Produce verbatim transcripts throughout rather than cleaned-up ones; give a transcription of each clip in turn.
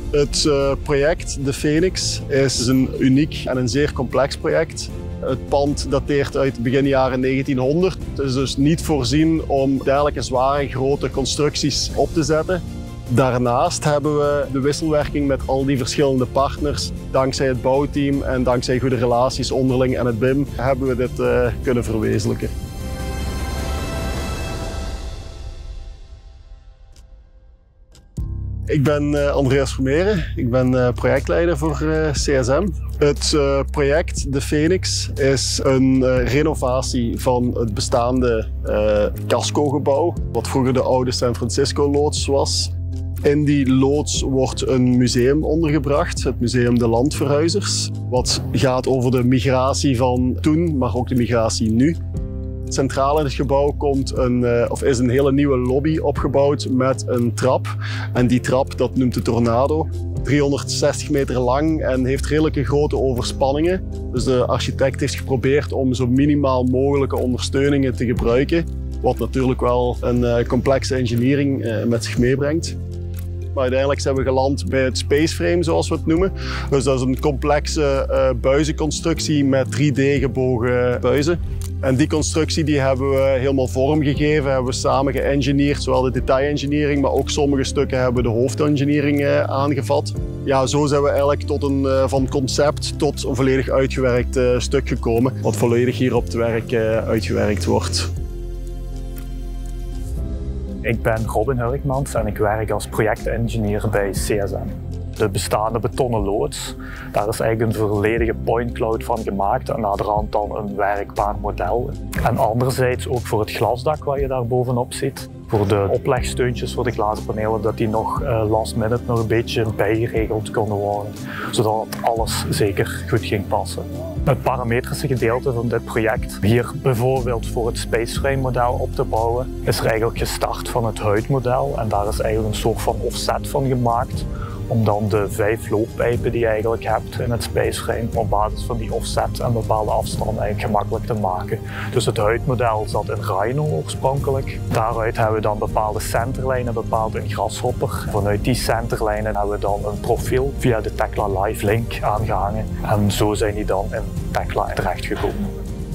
Het uh, project De Phoenix is een uniek en een zeer complex project. Het pand dateert uit begin jaren negentienhonderd. Het is dus niet voorzien om dergelijke zware grote constructies op te zetten. Daarnaast hebben we de wisselwerking met al die verschillende partners. Dankzij het bouwteam en dankzij goede relaties onderling en het B I M hebben we dit uh, kunnen verwezenlijken. Ik ben uh, Andreas Vermeeren, ik ben uh, projectleider voor uh, C S M. Het uh, project De Phoenix is een uh, renovatie van het bestaande uh, casco-gebouw, wat vroeger de oude San Francisco-loods was. In die loods wordt een museum ondergebracht, het Museum de Landverhuizers, wat gaat over de migratie van toen, maar ook de migratie nu. Centraal in het gebouw komt een, uh, of is een hele nieuwe lobby opgebouwd met een trap. En die trap, dat noemt de Tornado, driehonderdzestig meter lang en heeft redelijke grote overspanningen. Dus de architect heeft geprobeerd om zo minimaal mogelijke ondersteuningen te gebruiken. Wat natuurlijk wel een uh, complexe engineering uh, met zich meebrengt. Maar uiteindelijk zijn we geland bij het spaceframe, zoals we het noemen. Dus dat is een complexe uh, buizenconstructie met drie D gebogen buizen. En die constructie die hebben we helemaal vormgegeven, hebben we samen geëngineerd, zowel de detailengineering, maar ook sommige stukken hebben we de hoofdengineering uh, aangevat. Ja, zo zijn we eigenlijk tot een, uh, van concept tot een volledig uitgewerkt uh, stuk gekomen, wat volledig hier op het werk uh, uitgewerkt wordt. Ik ben Robin Hurkmans en ik werk als projectengineer bij C S M. De bestaande betonnen loods, daar is eigenlijk een volledige point cloud van gemaakt en naderhand dan een werkbaar model. En anderzijds ook voor het glasdak wat je daar bovenop ziet. Voor de oplegsteuntjes voor de glazen panelen, dat die nog uh, last minute nog een beetje bijgeregeld konden worden. Zodat alles zeker goed ging passen. Het parametrische gedeelte van dit project, hier bijvoorbeeld voor het spaceframe model op te bouwen, is er eigenlijk gestart van het huidmodel en daar is eigenlijk een soort van offset van gemaakt. Om dan de vijf looppijpen die je eigenlijk hebt in het spaceframe op basis van die offset en bepaalde afstanden eigenlijk gemakkelijk te maken. Dus het huidmodel zat in Rhino oorspronkelijk. Daaruit hebben we dan bepaalde centerlijnen bepaald in Grasshopper. Vanuit die centerlijnen hebben we dan een profiel via de Tekla Live Link aangehangen. En zo zijn die dan in Tekla terechtgekomen.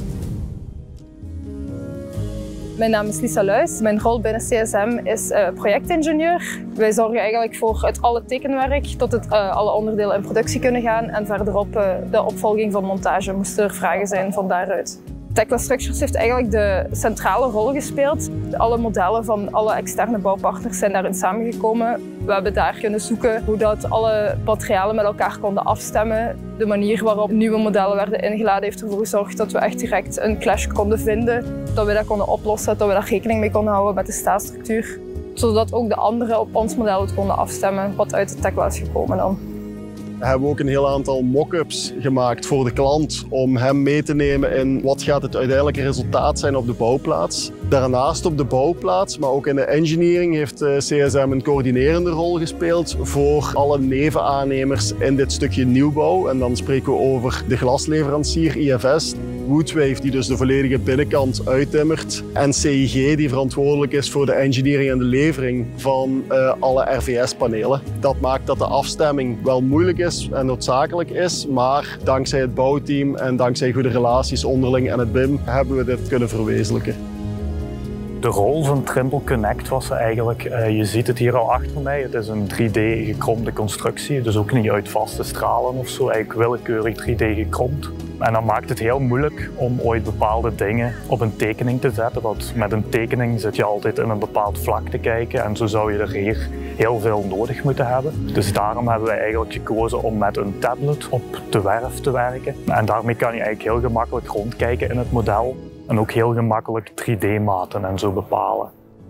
Mijn naam is Lisa Luijs. Mijn rol binnen C S M is uh, projectingenieur. Wij zorgen eigenlijk voor het alle tekenwerk tot het uh, alle onderdelen in productie kunnen gaan en verderop uh, de opvolging van montage moesten er vragen zijn van daaruit. Tekla Structures heeft eigenlijk de centrale rol gespeeld. Alle modellen van alle externe bouwpartners zijn daarin samengekomen. We hebben daar kunnen zoeken hoe dat alle materialen met elkaar konden afstemmen. De manier waarop nieuwe modellen werden ingeladen heeft ervoor gezorgd dat we echt direct een clash konden vinden. Dat we dat konden oplossen, dat we daar rekening mee konden houden met de staatstructuur. Zodat ook de anderen op ons model het konden afstemmen wat uit de Tekla is gekomen dan. We hebben ook een heel aantal mock-ups gemaakt voor de klant om hem mee te nemen in wat gaat het uiteindelijke resultaat zijn op de bouwplaats. Daarnaast op de bouwplaats, maar ook in de engineering heeft C S M een coördinerende rol gespeeld voor alle nevenaannemers in dit stukje nieuwbouw. En dan spreken we over de glasleverancier I F S, Woodwave die dus de volledige binnenkant uittimmert en C I G die verantwoordelijk is voor de engineering en de levering van uh, alle R V S-panelen. Dat maakt dat de afstemming wel moeilijk is en noodzakelijk is, maar dankzij het bouwteam en dankzij goede relaties onderling en het B I M hebben we dit kunnen verwezenlijken. De rol van Trimble Connect was eigenlijk, uh, je ziet het hier al achter mij, het is een drie D gekromde constructie, dus ook niet uit vaste stralen of zo, eigenlijk willekeurig drie D gekromd. En dat maakt het heel moeilijk om ooit bepaalde dingen op een tekening te zetten, want met een tekening zit je altijd in een bepaald vlak te kijken en zo zou je er hier heel veel nodig moeten hebben. Dus daarom hebben wij eigenlijk gekozen om met een tablet op de werf te werken. En daarmee kan je eigenlijk heel gemakkelijk rondkijken in het model. En ook heel gemakkelijk drie D-maten en zo bepalen.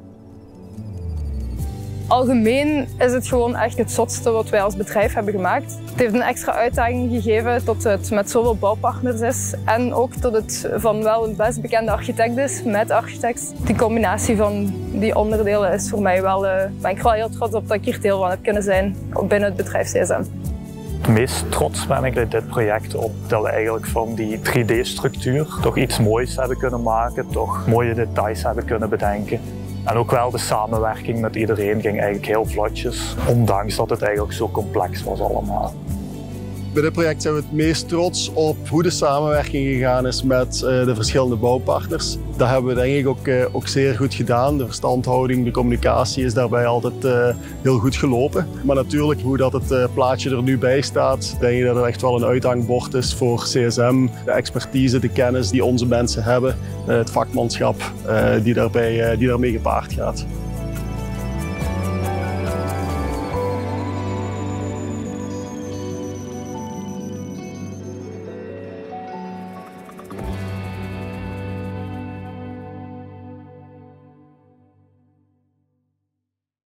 Algemeen is het gewoon echt het zotste wat wij als bedrijf hebben gemaakt. Het heeft een extra uitdaging gegeven tot het met zoveel bouwpartners is. En ook tot het van wel een best bekende architect is met architects. Die combinatie van die onderdelen is voor mij wel, uh, ben ik wel heel trots op dat ik hier deel van heb kunnen zijn binnen het bedrijf C S M. Het meest trots ben ik bij dit project op dat we eigenlijk van die drie D-structuur toch iets moois hebben kunnen maken, toch mooie details hebben kunnen bedenken. En ook wel de samenwerking met iedereen ging eigenlijk heel vlotjes, ondanks dat het eigenlijk zo complex was allemaal. Bij dit project zijn we het meest trots op hoe de samenwerking gegaan is met uh, de verschillende bouwpartners. Dat hebben we denk ik ook, uh, ook zeer goed gedaan. De verstandhouding, de communicatie is daarbij altijd uh, heel goed gelopen. Maar natuurlijk, hoe dat het uh, plaatje er nu bij staat, denk ik dat het echt wel een uithangbord is voor C S M. De expertise, de kennis die onze mensen hebben, uh, het vakmanschap uh, die, daarbij, uh, die daarmee gepaard gaat.